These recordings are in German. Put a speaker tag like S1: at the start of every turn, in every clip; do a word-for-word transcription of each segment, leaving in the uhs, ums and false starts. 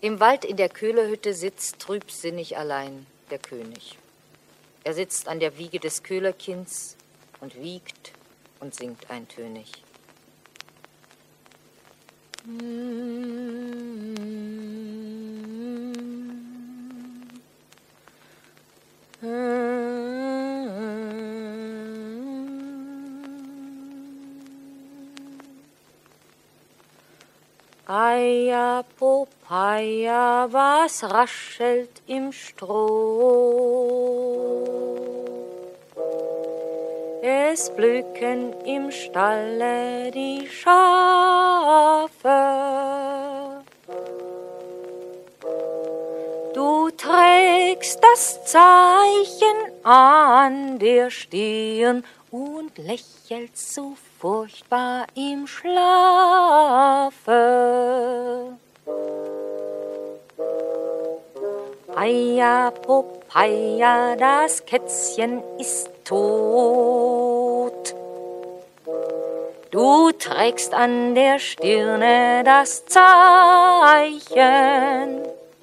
S1: Im Wald in der Köhlerhütte sitzt trübsinnig allein der König. Er sitzt an der Wiege des Köhlerkinds und wiegt und singt eintönig. Eia, Popeia, was raschelt im Stroh? Es blöken im Stalle die Schafe. Du trägst das Zeichen an der Stirn und lächelst so furchtbar im Schlafe. Eia, Popeia, das Kätzchen ist tot. Du trägst an der Stirne das Zeichen.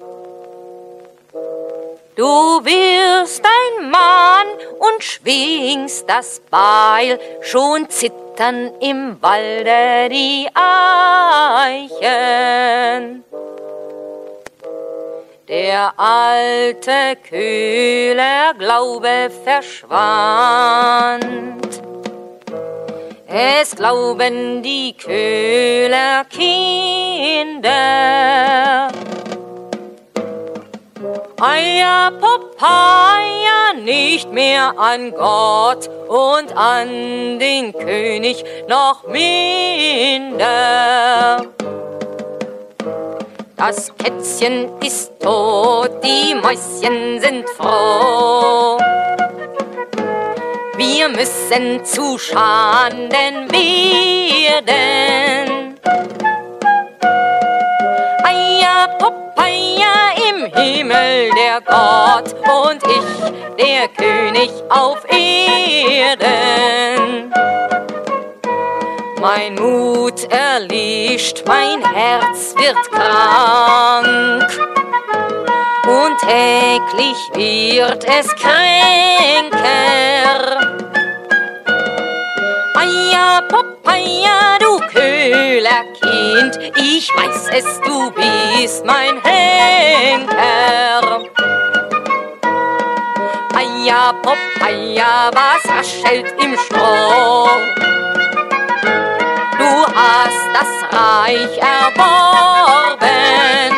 S1: Du wirst ein Mann und schwingst das Beil, schon zittern im Walde die Eichen. Der alte Köhlerglaube verschwand. Es glauben die Köhlerkinder. Eia, Popeia, nicht mehr an Gott und an den König noch minder. Das Kätzchen ist tot, die Mäuschen sind froh. Wir müssen zu Schanden werden. Eia, Popeia, im Himmel der Gott und ich, der König auf Erden. Mein Mut erlischt, mein Herz wird krank und täglich wird es kränker. Eia, Popeia, du Köhlerkind, ich weiß es, du bist mein Henker. Eia, Popeia, was raschelt im Stroh? Du hast das Reich erworben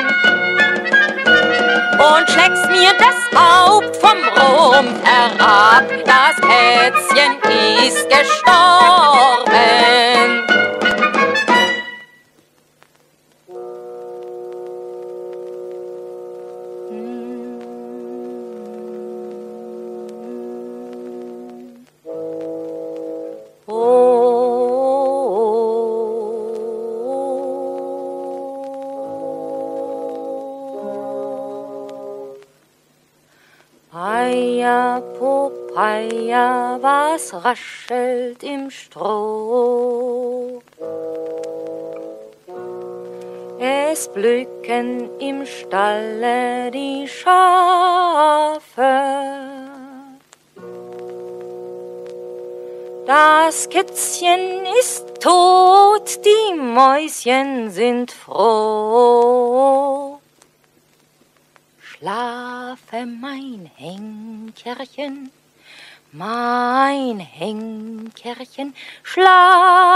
S1: und schlägst mir das Haupt vom Rumpf herab. Das Kätzchen ist gestorben. Eia, Popeia, was raschelt im Stroh? Es blöken im Stalle die Schafe. Das Kätzchen ist tot, die Mäuschen sind froh. Schlafe, mein Henkerchen, mein Henkerchen, schlafe.